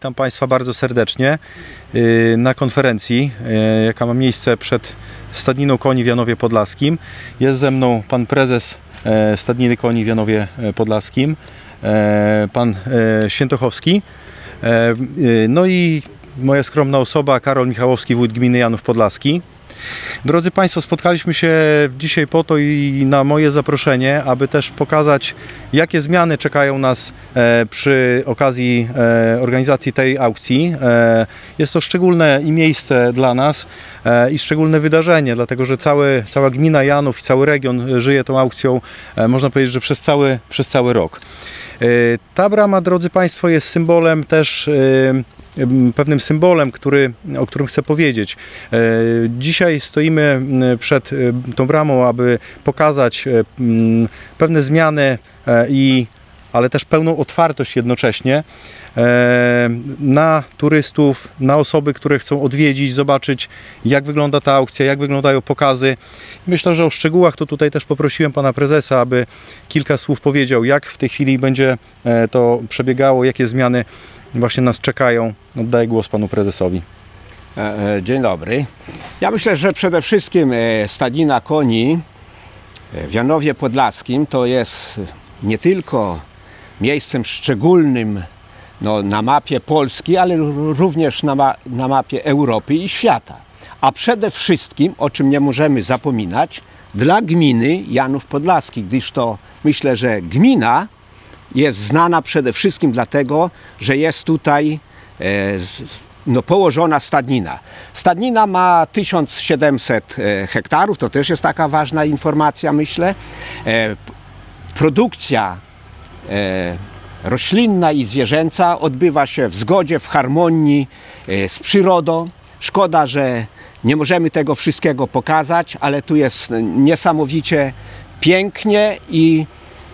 Witam Państwa bardzo serdecznie na konferencji, jaka ma miejsce przed Stadniną Koni w Janowie Podlaskim. Jest ze mną pan prezes Stadniny Koni w Janowie Podlaskim, pan Świętochowski, no i moja skromna osoba, Karol Michałowski, wójt gminy Janów Podlaski. Drodzy Państwo, spotkaliśmy się dzisiaj po to i na moje zaproszenie, aby też pokazać, jakie zmiany czekają nas przy okazji organizacji tej aukcji. Jest to szczególne i miejsce dla nas i szczególne wydarzenie, dlatego że cała gmina Janów i cały region żyje tą aukcją, można powiedzieć, że przez cały rok. Ta brama, drodzy Państwo, jest symbolem też, pewnym symbolem, o którym chcę powiedzieć. Dzisiaj stoimy przed tą bramą, aby pokazać pewne zmiany, ale też pełną otwartość jednocześnie na turystów, na osoby, które chcą odwiedzić, zobaczyć, jak wygląda ta aukcja, jak wyglądają pokazy. Myślę, że o szczegółach to tutaj też poprosiłem pana prezesa, aby kilka słów powiedział, jak w tej chwili będzie to przebiegało, jakie zmiany właśnie nas czekają. Oddaję głos panu prezesowi. Dzień dobry. Ja myślę, że przede wszystkim Stadnina Koni w Janowie Podlaskim to jest nie tylko miejscem szczególnym na mapie Polski, ale również na mapie Europy i świata. A przede wszystkim, o czym nie możemy zapominać, dla gminy Janów Podlaski, gdyż to myślę, że gmina jest znana przede wszystkim dlatego, że jest tutaj położona stadnina. Stadnina ma 1700 hektarów, to też jest taka ważna informacja, myślę. Produkcja roślinna i zwierzęca odbywa się w zgodzie, w harmonii z przyrodą. Szkoda, że nie możemy tego wszystkiego pokazać, ale tu jest niesamowicie pięknie i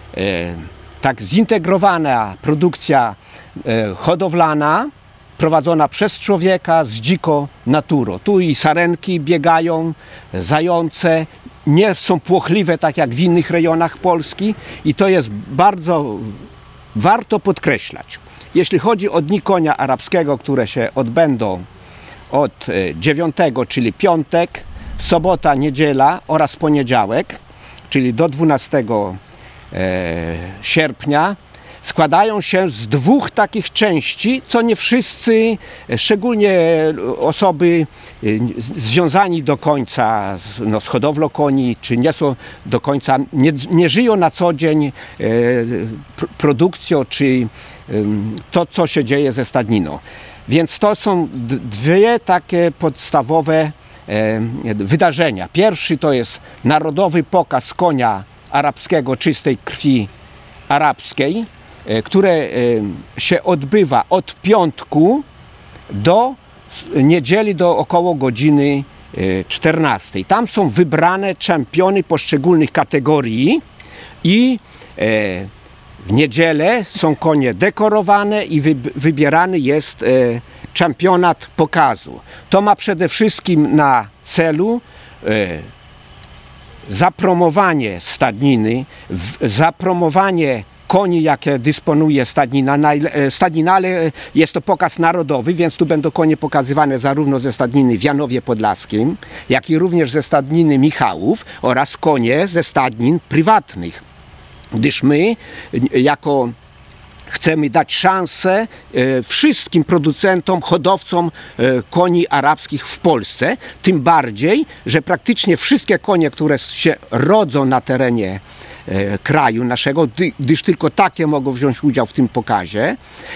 tak zintegrowana produkcja hodowlana, prowadzona przez człowieka z dziką naturą. Tu i sarenki biegają, zające, nie są płochliwe tak jak w innych rejonach Polski i to jest bardzo warto podkreślać. Jeśli chodzi o dni konia arabskiego, które się odbędą od 9, czyli piątek, sobota, niedziela oraz poniedziałek, czyli do 12 sierpnia, składają się z dwóch takich części, co nie wszyscy, szczególnie osoby związani do końca z hodowlą koni, czy nie są do końca, nie żyją na co dzień produkcją, czy to, co się dzieje ze stadniną. Więc to są dwie takie podstawowe wydarzenia. Pierwszy to jest narodowy pokaz konia arabskiego, czystej krwi arabskiej, które się odbywa od piątku do niedzieli do około godziny 14. Tam są wybrane czempiony poszczególnych kategorii i w niedzielę są konie dekorowane i wybierany jest czempionat pokazu. To ma przede wszystkim na celu zapromowanie stadniny, zapromowanie koni, jakie dysponuje stadnina, ale jest to pokaz narodowy, więc tu będą konie pokazywane zarówno ze stadniny w Janowie Podlaskim, jak i również ze stadniny Michałów oraz konie ze stadnin prywatnych. Gdyż my, chcemy dać szansę wszystkim producentom, hodowcom koni arabskich w Polsce, tym bardziej, że praktycznie wszystkie konie, które się rodzą na terenie kraju naszego, gdyż tylko takie mogą wziąć udział w tym pokazie,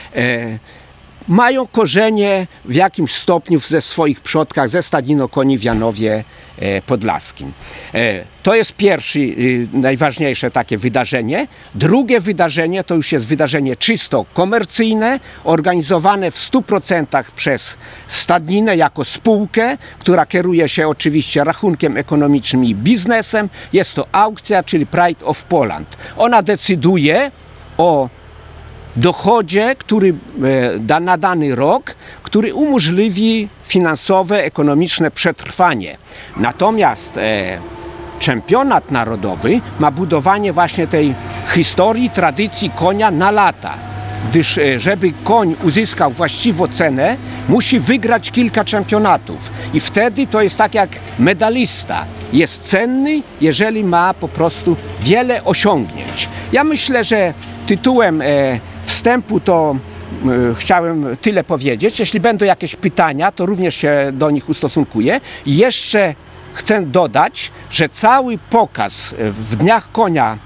mają korzenie w jakimś stopniu ze swoich przodkach, ze stadniną koni w Janowie Podlaskim. To jest pierwsze, najważniejsze takie wydarzenie. Drugie wydarzenie to już jest wydarzenie czysto komercyjne, organizowane w 100% przez stadninę jako spółkę, która kieruje się oczywiście rachunkiem ekonomicznym i biznesem. Jest to aukcja, czyli Pride of Poland. Ona decyduje o dochodzie, który na dany rok, który umożliwi finansowe, ekonomiczne przetrwanie. Natomiast czempionat narodowy ma budowanie właśnie tej historii, tradycji konia na lata. gdyż żeby koń uzyskał właściwą cenę, musi wygrać kilka czempionatów i wtedy to jest tak jak medalista. Jest cenny, jeżeli ma po prostu wiele osiągnięć. Ja myślę, że tytułem wstępu to chciałem tyle powiedzieć. Jeśli będą jakieś pytania, to również się do nich ustosunkuję. I jeszcze chcę dodać, że cały pokaz w Dniach Konia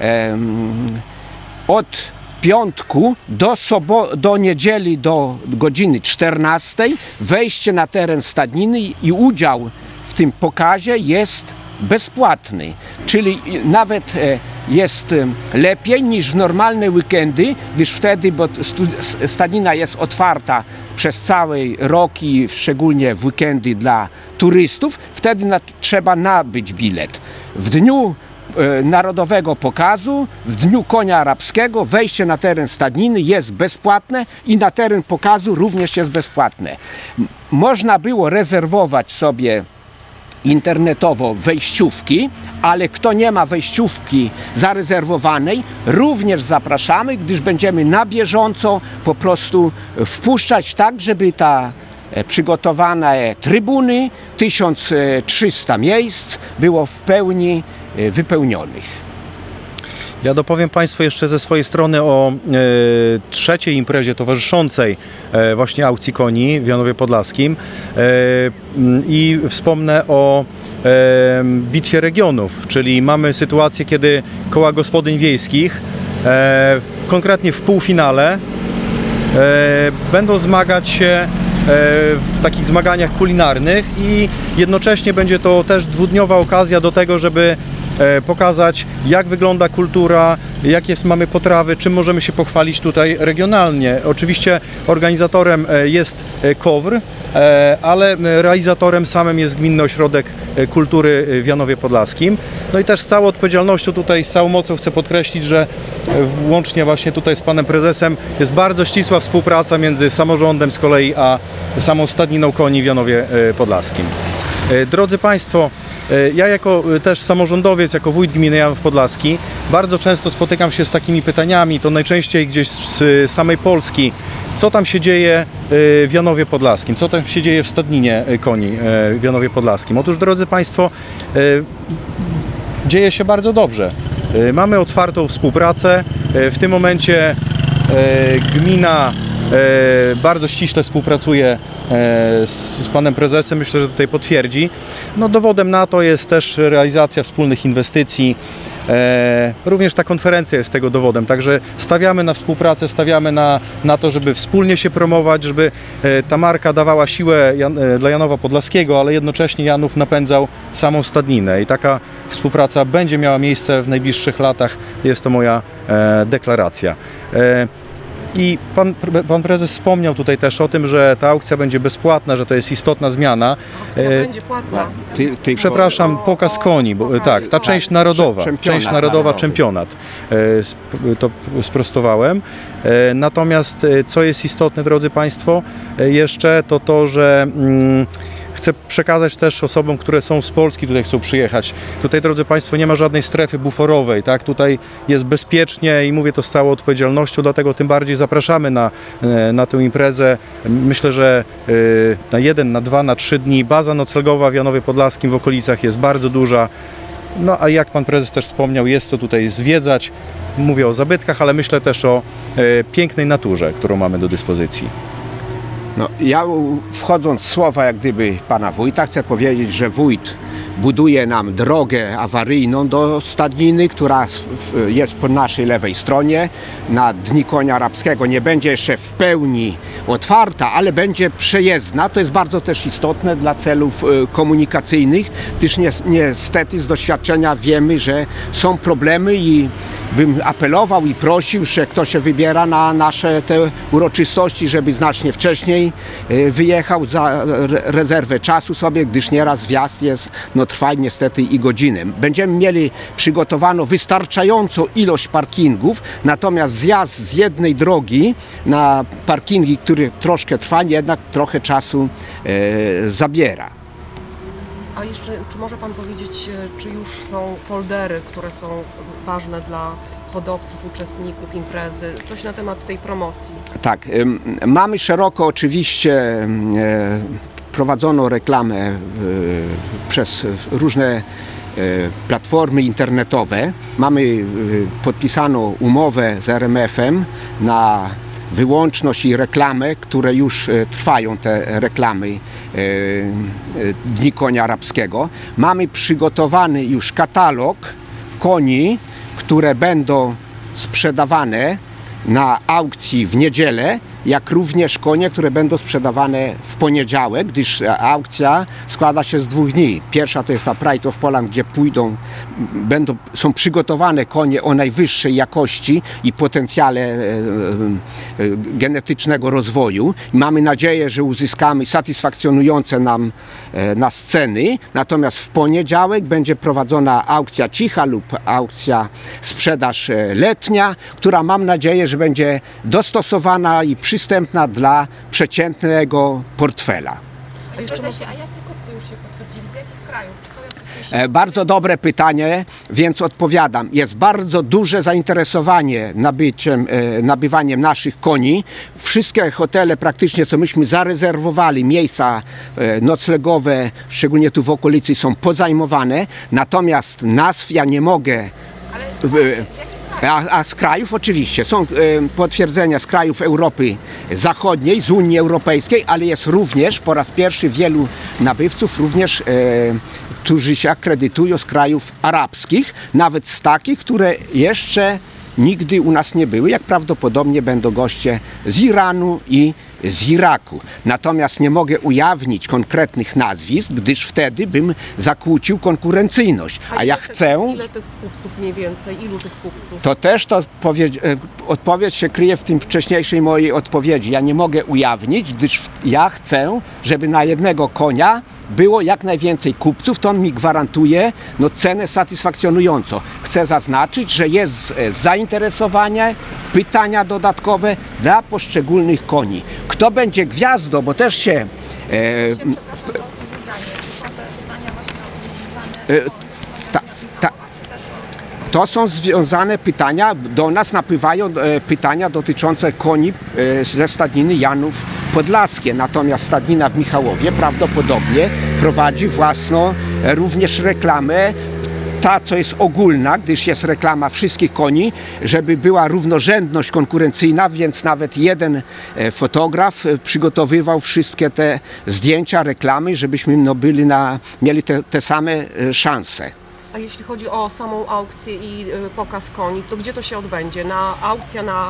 od piątku do niedzieli do godziny 14 wejście na teren stadniny i udział w tym pokazie jest bezpłatny, czyli nawet jest lepiej niż w normalne weekendy, gdyż wtedy, bo stadnina jest otwarta przez cały rok i szczególnie w weekendy dla turystów, wtedy trzeba nabyć bilet. W dniu narodowego pokazu, w dniu konia arabskiego wejście na teren stadniny jest bezpłatne i na teren pokazu również jest bezpłatne. Można było rezerwować sobie internetowo wejściówki, ale kto nie ma wejściówki zarezerwowanej, również zapraszamy, gdyż będziemy na bieżąco po prostu wpuszczać tak, żeby ta przygotowane trybuny, 1300 miejsc było w pełni wypełnionych. Ja dopowiem Państwu jeszcze ze swojej strony o trzeciej imprezie towarzyszącej właśnie aukcji koni w Janowie Podlaskim i wspomnę o bitwie regionów, czyli mamy sytuację, kiedy koła gospodyń wiejskich konkretnie w półfinale będą zmagać się w takich zmaganiach kulinarnych i jednocześnie będzie to też dwudniowa okazja do tego, żeby pokazać, jak wygląda kultura, jakie mamy potrawy, czym możemy się pochwalić tutaj regionalnie. Oczywiście organizatorem jest KOWR, ale realizatorem samym jest Gminny Ośrodek Kultury w Janowie Podlaskim. No i też z całą odpowiedzialnością tutaj, z całą mocą chcę podkreślić, że łącznie właśnie tutaj z panem prezesem jest bardzo ścisła współpraca między samorządem z kolei a samą stadniną koni w Janowie Podlaskim. Drodzy Państwo, ja jako też samorządowiec, jako wójt gminy Janów Podlaski bardzo często spotykam się z takimi pytaniami, to najczęściej gdzieś z samej Polski, co tam się dzieje w Janowie Podlaskim, co tam się dzieje w stadninie koni w Janowie Podlaskim. Otóż, drodzy Państwo, dzieje się bardzo dobrze. Mamy otwartą współpracę. W tym momencie gmina bardzo ściśle współpracuje z panem prezesem, myślę, że tutaj potwierdzi. No, dowodem na to jest też realizacja wspólnych inwestycji. Również ta konferencja jest tego dowodem, także stawiamy na współpracę, stawiamy na to, żeby wspólnie się promować, żeby ta marka dawała siłę dla Janowa Podlaskiego, ale jednocześnie Janów napędzał samą stadninę i taka współpraca będzie miała miejsce w najbliższych latach, jest to moja deklaracja. I pan prezes wspomniał tutaj też o tym, że ta aukcja będzie bezpłatna, że to jest istotna zmiana. Aukcja będzie płatna. Przepraszam, pokaz koni, bo tak, ta część narodowa, czempionat, to sprostowałem. Natomiast co jest istotne, drodzy Państwo, jeszcze to to, że chcę przekazać też osobom, które są z Polski, tutaj chcą przyjechać. Tutaj, drodzy Państwo, nie ma żadnej strefy buforowej, tak? Tutaj jest bezpiecznie i mówię to z całą odpowiedzialnością, dlatego tym bardziej zapraszamy na tę imprezę. Myślę, że na 1, na 2, na 3 dni baza noclegowa w Janowie Podlaskim w okolicach jest bardzo duża. No a jak pan prezes też wspomniał, jest co tutaj zwiedzać. Mówię o zabytkach, ale myślę też o pięknej naturze, którą mamy do dyspozycji. No, ja wchodząc w słowa jak gdyby pana wójta, chcę powiedzieć, że wójt buduje nam drogę awaryjną do stadniny, która jest po naszej lewej stronie. Na Dni Konia Arabskiego nie będzie jeszcze w pełni otwarta, ale będzie przejezdna. To jest bardzo też istotne dla celów komunikacyjnych, gdyż niestety z doświadczenia wiemy, że są problemy i bym apelował i prosił, że kto się wybiera na nasze te uroczystości, żeby znacznie wcześniej wyjechał, za rezerwę czasu sobie, gdyż nieraz wjazd jest, no trwa niestety i godzinę. Będziemy mieli przygotowaną wystarczającą ilość parkingów, natomiast zjazd z jednej drogi na parkingi, który troszkę trwa, jednak trochę czasu zabiera. A jeszcze, czy może pan powiedzieć, czy już są foldery, które są ważne dla hodowców, uczestników imprezy? Coś na temat tej promocji? Tak, mamy szeroko oczywiście prowadzoną reklamę przez różne platformy internetowe. Mamy podpisaną umowę z RMF-em na wyłączność i reklamę, które już trwają, te reklamy Dni Konia Arabskiego. Mamy przygotowany już katalog koni, które będą sprzedawane na aukcji w niedzielę, jak również konie, które będą sprzedawane w poniedziałek, gdyż aukcja składa się z 2 dni. Pierwsza to jest ta Pride of Poland, gdzie są przygotowane konie o najwyższej jakości i potencjale genetycznego rozwoju. Mamy nadzieję, że uzyskamy satysfakcjonujące nas ceny. Natomiast w poniedziałek będzie prowadzona aukcja cicha lub aukcja sprzedaż letnia, która mam nadzieję, że będzie dostosowana i przystępna dla przeciętnego portfela. A jeszcze Prezesie, a jacy kupcy już się potwierdzili? Z jakich krajów? Czy są jacyś pierwsi? Bardzo dobre pytanie, więc odpowiadam. Jest bardzo duże zainteresowanie nabywaniem naszych koni. Wszystkie hotele praktycznie, co myśmy zarezerwowali, miejsca noclegowe, szczególnie tu w okolicy, są pozajmowane. Natomiast nazw ja nie mogę... A z krajów oczywiście są potwierdzenia z krajów Europy Zachodniej, z Unii Europejskiej, ale jest również po raz pierwszy wielu nabywców, również którzy się akredytują z krajów arabskich, nawet z takich, które jeszcze nigdy u nas nie były, jak prawdopodobnie będą goście z Iranu i z Iraku. Natomiast nie mogę ujawnić konkretnych nazwisk, gdyż wtedy bym zakłócił konkurencyjność. A ja chcę... Ile tych kupców mniej więcej? Ilu tych kupców? To też odpowiedź się kryje w tym wcześniejszej mojej odpowiedzi. Ja nie mogę ujawnić, gdyż ja chcę, żeby na jednego konia było jak najwięcej kupców, to on mi gwarantuje cenę satysfakcjonującą. Chcę zaznaczyć, że jest zainteresowanie, pytania dodatkowe dla poszczególnych koni. Kto będzie gwiazdą, bo też się... To są związane pytania, do nas napływają pytania dotyczące koni ze stadniny Janów Podlaskie. Natomiast stadnina w Michałowie prawdopodobnie prowadzi własną również reklamę, ta, co jest ogólna, gdyż jest reklama wszystkich koni, żeby była równorzędność konkurencyjna, więc nawet jeden fotograf przygotowywał wszystkie te zdjęcia, reklamy, żebyśmy mieli te same szanse. A jeśli chodzi o samą aukcję i pokaz koni, to gdzie to się odbędzie? Aukcja na...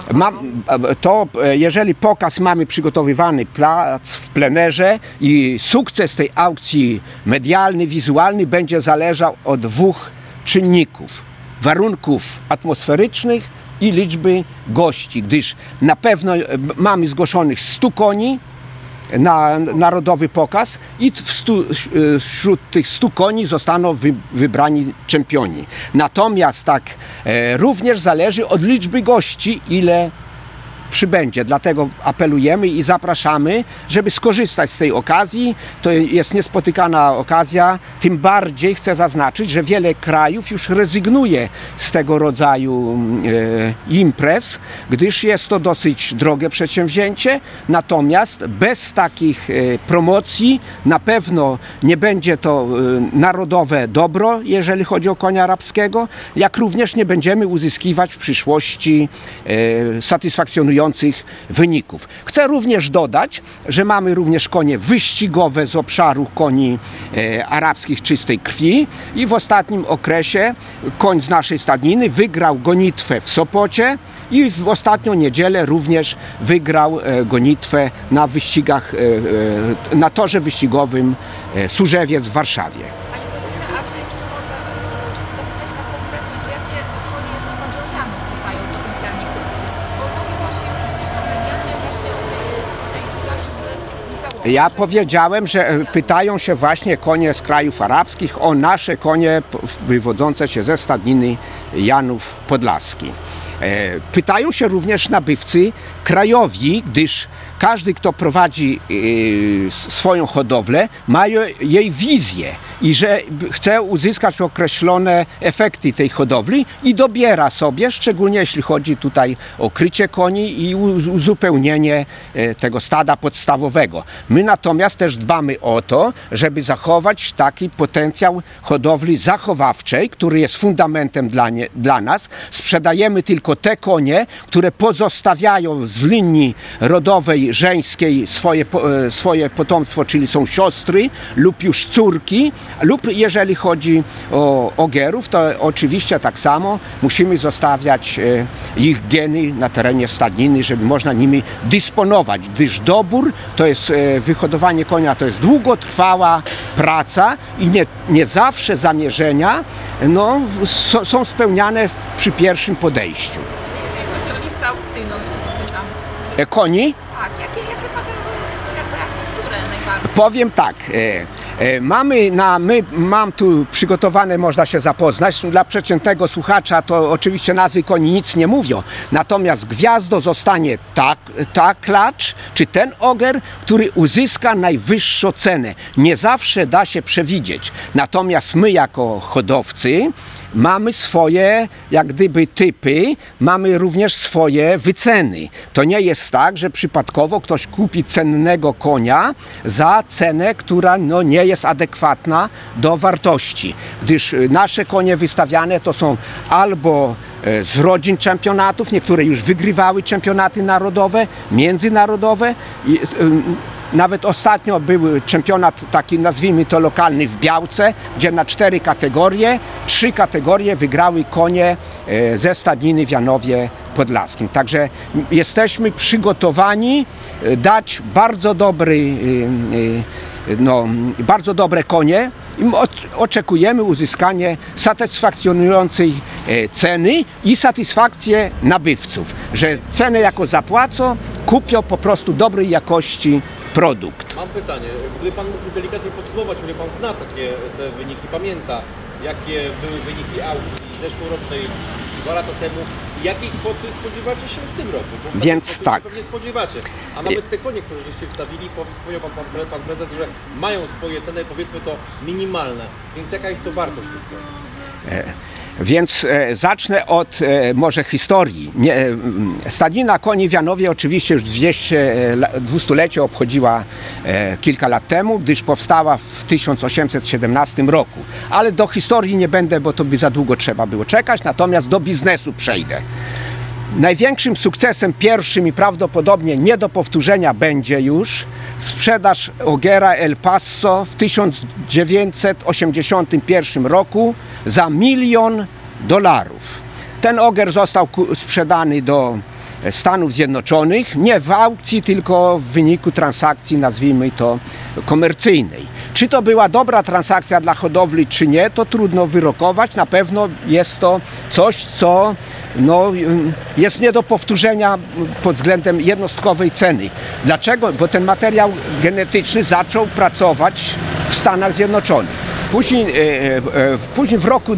Jeżeli pokaz mamy przygotowywany plac w plenerze i sukces tej aukcji medialny, wizualny będzie zależał od 2 czynników. Warunków atmosferycznych i liczby gości, gdyż na pewno mamy zgłoszonych 100 koni na narodowy pokaz i wśród tych 100 koni zostaną wybrani czempioni. Natomiast również zależy od liczby gości, ile przybędzie. Dlatego apelujemy i zapraszamy, żeby skorzystać z tej okazji. To jest niespotykana okazja. Tym bardziej chcę zaznaczyć, że wiele krajów już rezygnuje z tego rodzaju imprez, gdyż jest to dosyć drogie przedsięwzięcie. Natomiast bez takich promocji na pewno nie będzie to narodowe dobro, jeżeli chodzi o konia arabskiego, jak również nie będziemy uzyskiwać w przyszłości satysfakcjonujących wyników. Chcę również dodać, że mamy również konie wyścigowe z obszaru koni arabskich czystej krwi i w ostatnim okresie koń z naszej stadniny wygrał gonitwę w Sopocie i w ostatnią niedzielę również wygrał gonitwę na wyścigach, na torze wyścigowym Służewiec w Warszawie. Panie prezesie, a czy jeszcze mogę zapytać tak konkretnie, to jakie konie, jeżeli chodzi o Janów, kupają potencjalni kupcy? Bo mówiło się już gdzieś tam medialnie właśnie o tej klaczy z Michałowa. Ja powiedziałem, że pytają się właśnie konie z krajów arabskich o nasze konie wywodzące się ze stadniny Janów Podlaski. Pytają się również nabywcy krajowi, gdyż każdy, kto prowadzi swoją hodowlę, ma jej wizję i że chce uzyskać określone efekty tej hodowli i dobiera sobie, szczególnie jeśli chodzi tutaj o krycie koni i uzupełnienie tego stada podstawowego. My natomiast też dbamy o to, żeby zachować taki potencjał hodowli zachowawczej, który jest fundamentem dla nas. Sprzedajemy tylko te konie, które pozostawiają z linii rodowej żeńskiej swoje potomstwo, czyli są siostry lub już córki, lub jeżeli chodzi o ogerów, to oczywiście tak samo musimy zostawiać ich geny na terenie stadniny, żeby można nimi dysponować, gdyż dobór to jest, wyhodowanie konia to jest długotrwała praca i nie zawsze zamierzenia no, są spełniane przy pierwszym podejściu. Jeżeli chodzi o listę aukcyjną, jeszcze popytam. Koni? Tak, jakie które najbardziej? Powiem tak, mam tu przygotowane, można się zapoznać, dla przeciętnego słuchacza to oczywiście nazwy koni nic nie mówią, natomiast gwiazdą zostanie ta klacz, czy ten ogier, który uzyska najwyższą cenę. Nie zawsze da się przewidzieć, natomiast my jako hodowcy mamy swoje jak gdyby typy, mamy również swoje wyceny. To nie jest tak, że przypadkowo ktoś kupi cennego konia za cenę, która no, nie jest adekwatna do wartości, gdyż nasze konie wystawiane to są albo z rodzin czempionatów, niektóre już wygrywały czempionaty narodowe, międzynarodowe. Nawet ostatnio był czempionat taki, nazwijmy to lokalny, w Białce, gdzie na 4 kategorie, 3 kategorie wygrały konie ze stadniny w Janowie Podlaskim. Także jesteśmy przygotowani dać bardzo bardzo dobre konie i oczekujemy uzyskanie satysfakcjonującej ceny i satysfakcję nabywców, że cenę jako zapłacą, kupią po prostu dobrej jakości produkt. Mam pytanie, gdyby Pan mógł delikatnie podsumować, ile Pan zna te wyniki, pamięta, jakie były wyniki aukcji zeszłorocznej, 2 lata temu, jakiej kwoty spodziewacie się w tym roku? Bo więc tak. Nie spodziewacie, a nawet te konie, które żeście wstawili, wspomniał pan prezes, że mają swoje ceny, powiedzmy to minimalne, więc jaka jest to wartość tych koni? Więc zacznę od może historii. Stadnina koni w Janowie oczywiście już 200-lecie obchodziła kilka lat temu, gdyż powstała w 1817 roku. Ale do historii nie będę, bo to by za długo trzeba było czekać, natomiast do biznesu przejdę. Największym sukcesem pierwszym i prawdopodobnie nie do powtórzenia będzie już sprzedaż ogera El Paso w 1981 roku za $1 milion. Ten ogier został sprzedany do Stanów Zjednoczonych, nie w aukcji, tylko w wyniku transakcji, nazwijmy to, komercyjnej. Czy to była dobra transakcja dla hodowli, czy nie, to trudno wyrokować. Na pewno jest to coś, co no, jest nie do powtórzenia pod względem jednostkowej ceny. Dlaczego? Bo ten materiał genetyczny zaczął pracować w Stanach Zjednoczonych. Później w roku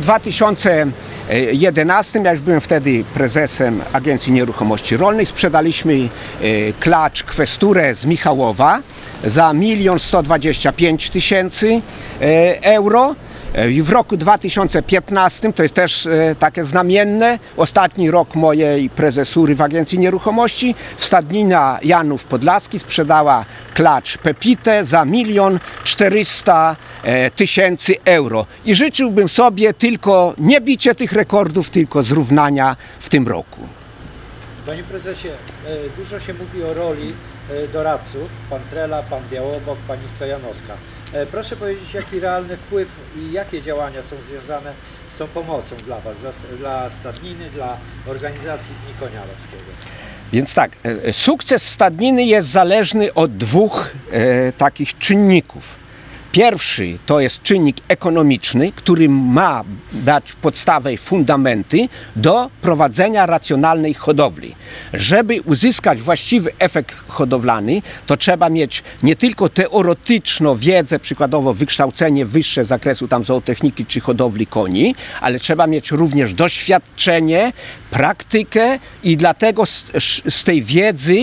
2011, ja już byłem wtedy prezesem Agencji Nieruchomości Rolnej, sprzedaliśmy klacz Kwesturę z Michałowa za €1 125 000. I w roku 2015, to jest też takie znamienne, ostatni rok mojej prezesury w Agencji Nieruchomości, stadnina Janów Podlaski sprzedała klacz Pepitę za €1 400 000. I życzyłbym sobie tylko nie bicie tych rekordów, tylko zrównania w tym roku. Panie prezesie, dużo się mówi o roli doradców, pan Trela, pan Białobok, pani Stojanowska. Proszę powiedzieć, jaki realny wpływ i jakie działania są związane z tą pomocą dla Was, dla stadniny, dla organizacji Dni Konia Arabskiego? Więc tak, sukces stadniny jest zależny od dwóch takich czynników. Pierwszy to jest czynnik ekonomiczny, który ma dać podstawę i fundamenty do prowadzenia racjonalnej hodowli. Żeby uzyskać właściwy efekt hodowlany, to trzeba mieć nie tylko teoretyczną wiedzę, przykładowo wykształcenie wyższe z zakresu tam zootechniki czy hodowli koni, ale trzeba mieć również doświadczenie, praktykę i dlatego z tej wiedzy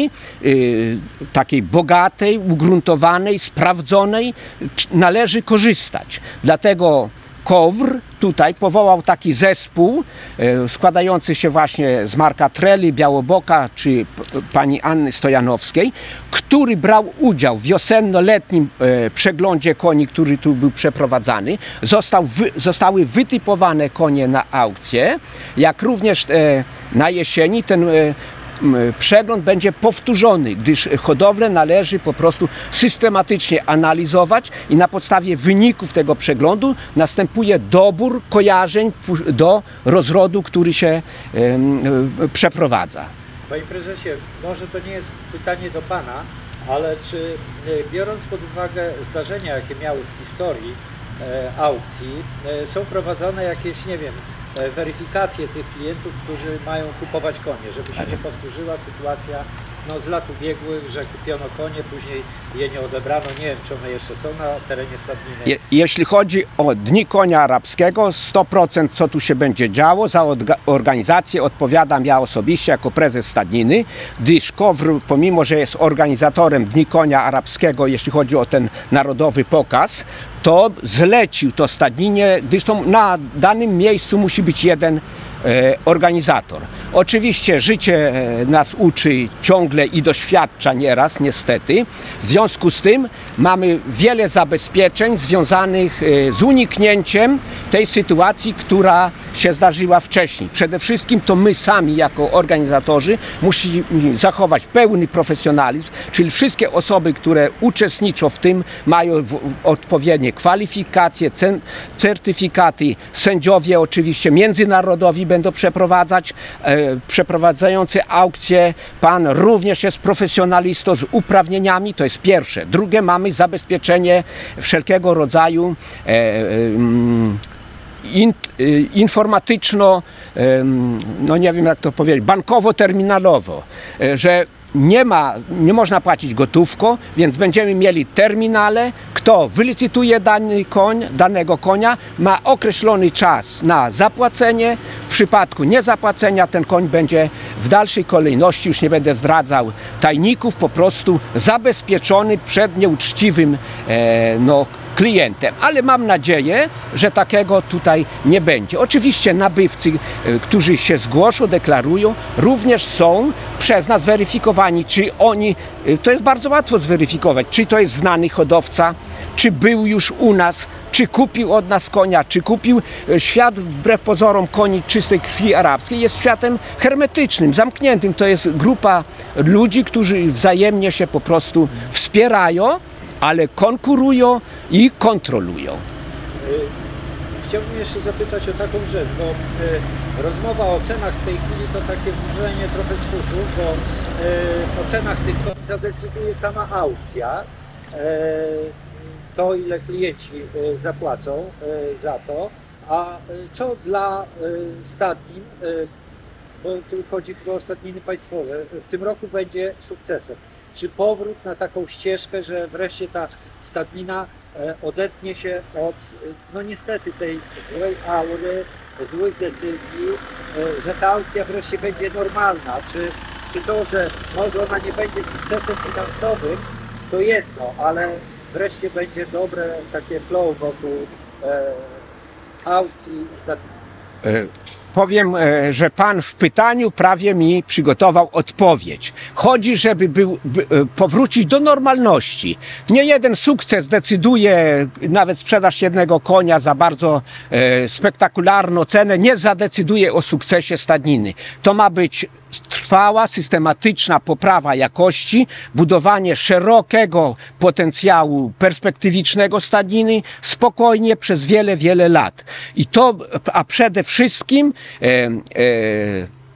takiej bogatej, ugruntowanej, sprawdzonej należy korzystać. Dlatego KOWR tutaj powołał taki zespół składający się właśnie z Marka Treli, Białoboka czy pani Anny Stojanowskiej, który brał udział w wiosenno-letnim przeglądzie koni, który tu był przeprowadzany. Zostały wytypowane konie na aukcję, jak również na jesieni ten przegląd będzie powtórzony, gdyż hodowlę należy po prostu systematycznie analizować i na podstawie wyników tego przeglądu następuje dobór kojarzeń do rozrodu, który się przeprowadza. Panie prezesie, może to nie jest pytanie do pana, ale czy biorąc pod uwagę zdarzenia, jakie miały w historii aukcji, są prowadzone jakieś, nie wiem, weryfikacje tych klientów, którzy mają kupować konie, żeby się nie powtórzyła sytuacja z lat ubiegłych, że kupiono konie, później je nie odebrano. Nie wiem, czy one jeszcze są na terenie stadniny. Jeśli chodzi o Dni Konia Arabskiego, 100% co tu się będzie działo, za organizację odpowiadam ja osobiście jako prezes stadniny, gdyż KOWR, pomimo że jest organizatorem Dni Konia Arabskiego, jeśli chodzi o ten narodowy pokaz, to zlecił to stadninie, gdyż to na danym miejscu musi być jeden organizator. Oczywiście życie nas uczy ciągle i doświadcza nieraz, niestety. W związku z tym mamy wiele zabezpieczeń związanych z uniknięciem tej sytuacji, która się zdarzyła wcześniej. Przede wszystkim to my sami jako organizatorzy musimy zachować pełny profesjonalizm, czyli wszystkie osoby, które uczestniczą w tym, mają odpowiednie kwalifikacje, certyfikaty. Sędziowie oczywiście międzynarodowi będą przeprowadzający aukcję. Pan również jest profesjonalistą z uprawnieniami, to jest pierwsze. Drugie, mamy zabezpieczenie wszelkiego rodzaju informatyczno, no nie wiem jak to powiedzieć, bankowo-terminalowo, że nie można płacić gotówką, więc będziemy mieli terminale. Kto wylicytuje danego konia, ma określony czas na zapłacenie. W przypadku niezapłacenia ten koń będzie w dalszej kolejności, już nie będę zdradzał tajników, po prostu zabezpieczony przed nieuczciwym klientem, ale mam nadzieję, że takiego tutaj nie będzie. Oczywiście nabywcy, którzy się zgłoszą, deklarują, również są przez nas weryfikowani, czy oni, to jest bardzo łatwo zweryfikować, czy to jest znany hodowca, czy był już u nas, czy kupił od nas konia, czy kupił. Świat wbrew pozorom koni czystej krwi arabskiej jest światem hermetycznym, zamkniętym. To jest grupa ludzi, którzy wzajemnie się po prostu wspierają, ale konkurują i kontrolują. Chciałbym jeszcze zapytać o taką rzecz, bo rozmowa o cenach w tej chwili to takie wróżenie trochę z fusów, bo o cenach tych koni zadecyduje sama aukcja. To, ile klienci zapłacą za to, a co dla stadnin, bo tu chodzi o stadniny państwowe, w tym roku będzie sukcesem. Czy powrót na taką ścieżkę, że wreszcie ta stadnina odetnie się od, no niestety, tej złej aury, złych decyzji, że ta aukcja wreszcie będzie normalna? Czy to, że może ona nie będzie sukcesem finansowym, to jedno, ale wreszcie będzie dobre takie flow wokół aukcji i stadniny? Powiem, że pan w pytaniu prawie mi przygotował odpowiedź. Chodzi, żeby powrócić do normalności. Nie jeden sukces decyduje, nawet sprzedaż jednego konia za bardzo spektakularną cenę, nie zadecyduje o sukcesie stadniny. To ma być trwała, systematyczna poprawa jakości, budowanie szerokiego potencjału perspektywicznego stadniny spokojnie przez wiele, wiele lat. I to, a przede wszystkim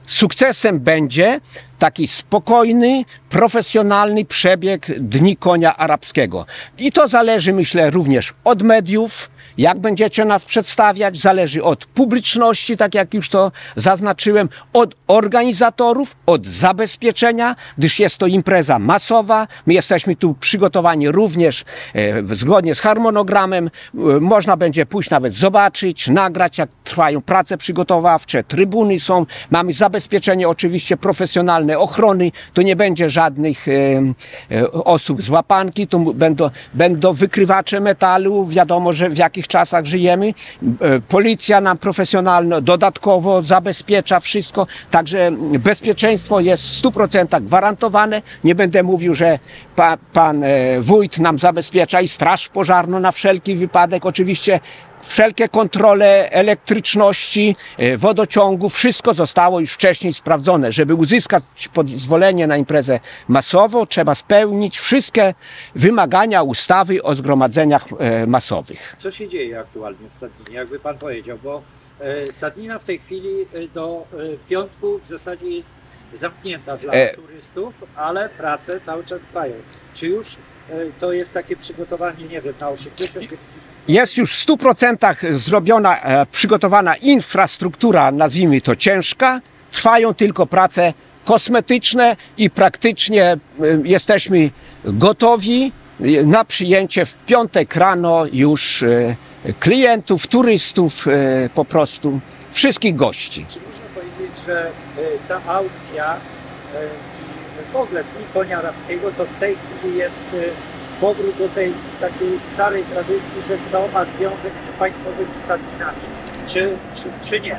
sukcesem będzie taki spokojny, profesjonalny przebieg Dni Konia Arabskiego. I to zależy, myślę, również od mediów, jak będziecie nas przedstawiać, zależy od publiczności, tak jak już to zaznaczyłem, od organizatorów, od zabezpieczenia, gdyż jest to impreza masowa. My jesteśmy tu przygotowani również zgodnie z harmonogramem. Można będzie pójść nawet zobaczyć, nagrać, jak trwają prace przygotowawcze, trybuny są. Mamy zabezpieczenie oczywiście profesjonalne ochrony. Tu nie będzie żadnych osób z łapanki, tu będą wykrywacze metalu. Wiadomo, że w jakich czasach żyjemy. Policja nam profesjonalnie dodatkowo zabezpiecza wszystko, także bezpieczeństwo jest w 100% gwarantowane. Nie będę mówił, że pan wójt nam zabezpiecza i straż pożarną na wszelki wypadek. Oczywiście wszelkie kontrole elektryczności, wodociągu, wszystko zostało już wcześniej sprawdzone. Żeby uzyskać pozwolenie na imprezę masową, trzeba spełnić wszystkie wymagania ustawy o zgromadzeniach masowych. Co się dzieje aktualnie w Stadninie, jakby pan powiedział, bo Stadnina w tej chwili do piątku w zasadzie jest zamknięta dla turystów, ale prace cały czas trwają. Czy już to jest takie przygotowanie, nie wiem, na 80%? Jest już w 100% zrobiona, przygotowana infrastruktura, nazwijmy to ciężka. Trwają tylko prace kosmetyczne i praktycznie jesteśmy gotowi na przyjęcie w piątek rano już klientów, turystów, po prostu wszystkich gości. Czy można powiedzieć, że ta aukcja i w ogóle Dni Konia Arabskiego to w tej chwili jest powrót do tej takiej starej tradycji, że to ma związek z państwowymi stadninami, czy nie?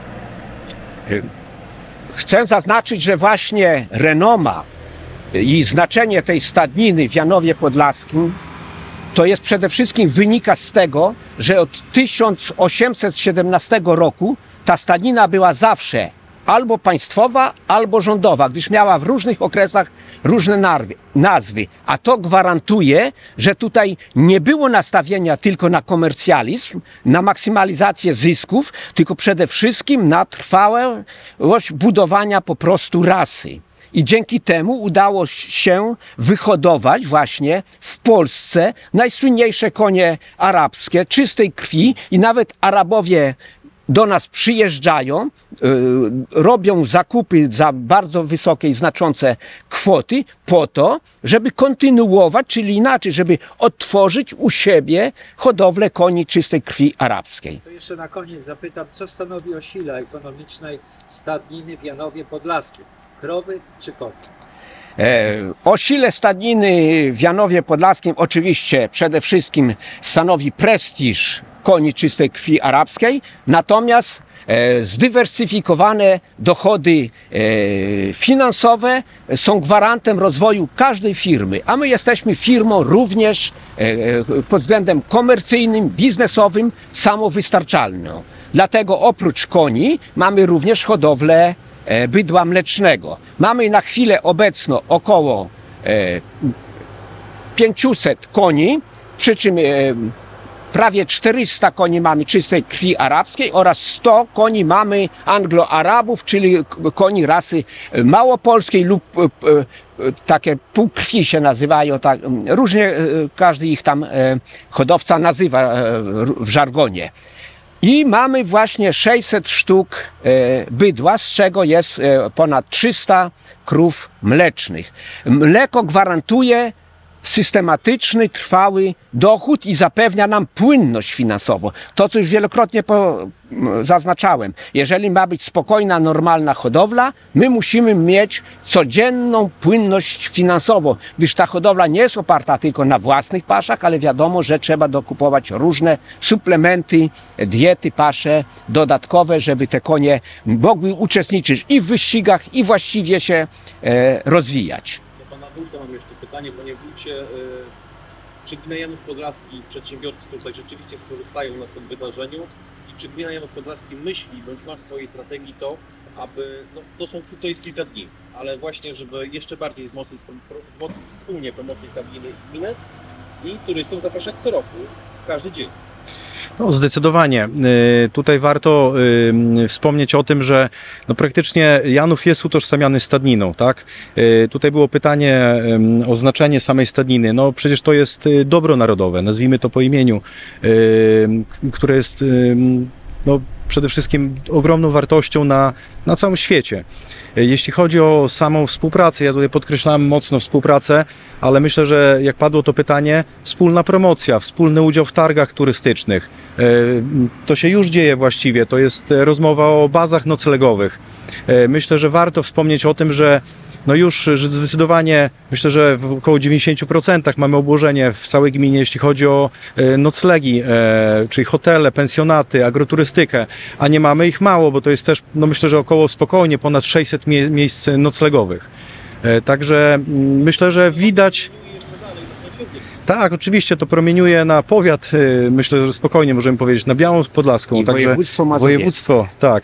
Chcę zaznaczyć, że właśnie renoma i znaczenie tej stadniny w Janowie Podlaskim to jest przede wszystkim wynika z tego, że od 1817 roku ta stadnina była zawsze albo państwowa, albo rządowa, gdyż miała w różnych okresach różne nazwy. A to gwarantuje, że tutaj nie było nastawienia tylko na komercjalizm, na maksymalizację zysków, tylko przede wszystkim na trwałość budowania po prostu rasy. I dzięki temu udało się wyhodować właśnie w Polsce najsłynniejsze konie arabskie, czystej krwi, i nawet Arabowie do nas przyjeżdżają, robią zakupy za bardzo wysokie i znaczące kwoty po to, żeby kontynuować, czyli inaczej, żeby odtworzyć u siebie hodowlę koni czystej krwi arabskiej. To jeszcze na koniec zapytam, co stanowi o sile ekonomicznej stadniny w Janowie Podlaskim? Krowy czy koty? O sile stadniny w Janowie Podlaskim oczywiście przede wszystkim stanowi prestiż koni czystej krwi arabskiej, natomiast zdywersyfikowane dochody finansowe są gwarantem rozwoju każdej firmy, a my jesteśmy firmą również pod względem komercyjnym, biznesowym samowystarczalną. Dlatego oprócz koni mamy również hodowlę bydła mlecznego. Mamy na chwilę obecną około 500 koni, przy czym prawie 400 koni mamy czystej krwi arabskiej oraz 100 koni mamy anglo-arabów, czyli koni rasy małopolskiej lub takie półkrwi się nazywają, tak, różnie każdy ich tam hodowca nazywa w żargonie. I mamy właśnie 600 sztuk bydła, z czego jest ponad 300 krów mlecznych. Mleko gwarantuje systematyczny, trwały dochód i zapewnia nam płynność finansową. To, co już wielokrotnie zaznaczałem. Jeżeli ma być spokojna, normalna hodowla, my musimy mieć codzienną płynność finansową, gdyż ta hodowla nie jest oparta tylko na własnych paszach, ale wiadomo, że trzeba dokupować różne suplementy, diety, pasze dodatkowe, żeby te konie mogły uczestniczyć i w wyścigach, i właściwie się rozwijać. Do pana wójta mam jeszcze pytanie, panie wójcie, czy gmina Janów Podlaski, przedsiębiorcy tutaj rzeczywiście skorzystają na tym wydarzeniu i czy gmina Janów Podlaski myśli, bądź ma w swojej strategii to, aby, no to jest kilka dni, ale właśnie, żeby jeszcze bardziej wzmocnić wspólnie promocję stadniny gminy i turystów zapraszać co roku, w każdy dzień. No, zdecydowanie. Tutaj warto wspomnieć o tym, że no, praktycznie Janów jest utożsamiany z stadniną, tak? Tutaj było pytanie o znaczenie samej stadniny. No przecież to jest dobro narodowe, nazwijmy to po imieniu, które jest no, przede wszystkim ogromną wartością na całym świecie. Jeśli chodzi o samą współpracę, ja tutaj podkreślałem mocno współpracę, ale myślę, że jak padło to pytanie, wspólna promocja, wspólny udział w targach turystycznych. To się już dzieje właściwie, to jest rozmowa o bazach noclegowych. Myślę, że warto wspomnieć o tym, że no już zdecydowanie, myślę, że w około 90% mamy obłożenie w całej gminie, jeśli chodzi o noclegi, czyli hotele, pensjonaty, agroturystykę, a nie mamy ich mało, bo to jest też, no myślę, że około spokojnie ponad 600 miejsc noclegowych. Także myślę, że widać... Tak, oczywiście to promieniuje na powiat, myślę, że spokojnie możemy powiedzieć, na Białą Podlaską. I także województwo mazowieckie. Województwo, tak.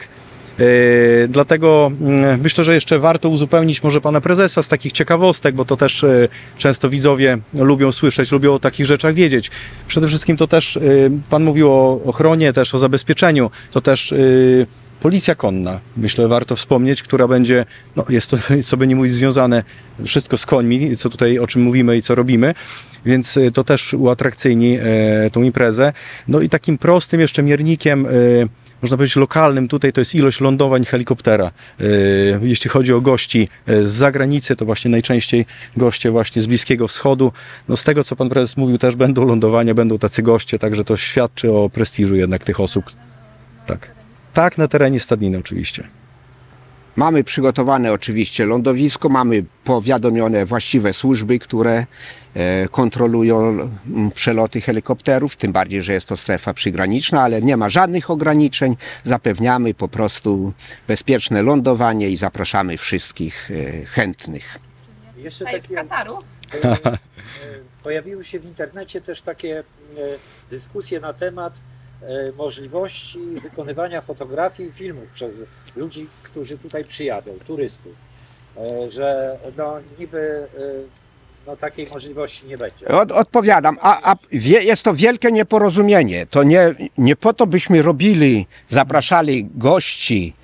Dlatego myślę, że jeszcze warto uzupełnić może pana prezesa z takich ciekawostek, bo to też często widzowie lubią słyszeć, lubią o takich rzeczach wiedzieć. Przede wszystkim to też pan mówił o ochronie, też o zabezpieczeniu, to też Policja Konna, myślę, warto wspomnieć, która będzie, no jest to, co by nie mówić, związane wszystko z końmi, co tutaj, o czym mówimy i co robimy, więc to też uatrakcyjni tą imprezę. No i takim prostym jeszcze miernikiem, można powiedzieć lokalnym tutaj, to jest ilość lądowań helikoptera. Jeśli chodzi o gości z zagranicy, to właśnie najczęściej goście właśnie z Bliskiego Wschodu. No z tego, co pan prezes mówił, też będą lądowania, będą tacy goście, także to świadczy o prestiżu jednak tych osób. Tak. Tak, na terenie stadniny oczywiście. Mamy przygotowane oczywiście lądowisko, mamy powiadomione właściwe służby, które kontrolują przeloty helikopterów, tym bardziej, że jest to strefa przygraniczna, ale nie ma żadnych ograniczeń. Zapewniamy po prostu bezpieczne lądowanie i zapraszamy wszystkich chętnych. Jeszcze Tutaj w takie, Kataru. pojawiły się w internecie też takie dyskusje na temat możliwości wykonywania fotografii i filmów przez ludzi, którzy tutaj przyjadą, turystów, że no niby no, takiej możliwości nie będzie. Odpowiadam, jest to wielkie nieporozumienie. To nie po to byśmy zapraszali gości,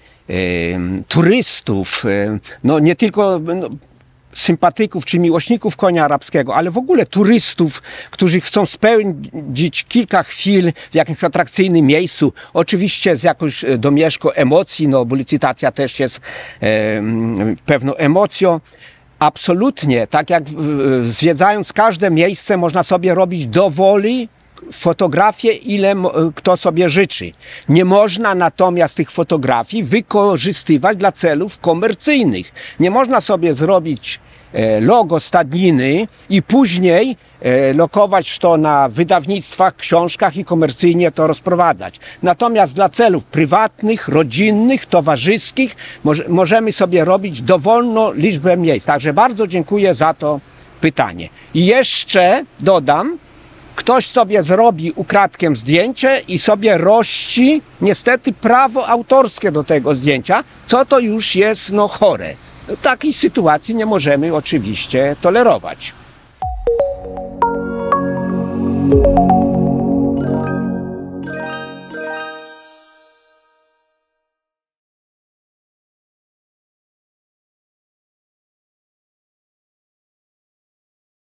turystów, no nie tylko sympatyków czy miłośników konia arabskiego, ale w ogóle turystów, którzy chcą spędzić kilka chwil w jakimś atrakcyjnym miejscu, oczywiście z jakąś domieszką emocji, no bo licytacja też jest pewną emocją. Absolutnie, tak jak zwiedzając każde miejsce, można sobie robić dowoli fotografię, ile kto sobie życzy. Nie można natomiast tych fotografii wykorzystywać dla celów komercyjnych. Nie można sobie zrobić logo stadniny i później lokować to na wydawnictwach, książkach i komercyjnie to rozprowadzać. Natomiast dla celów prywatnych, rodzinnych, towarzyskich możemy sobie robić dowolną liczbę miejsc. Także bardzo dziękuję za to pytanie. I jeszcze dodam, ktoś sobie zrobi ukradkiem zdjęcie i sobie rości niestety prawo autorskie do tego zdjęcia, co to już jest no chore. Takiej sytuacji nie możemy oczywiście tolerować.